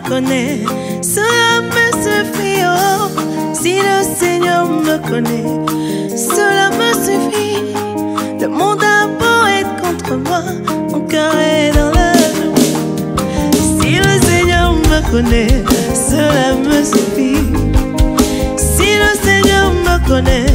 connaît, cela me suffit. Oh, si le Seigneur me connaît, cela me suffit. Le monde a beau être contre moi, mon cœur est dans la joie. Si le Seigneur me connaît, cela me suffit. Si le Seigneur me connaît,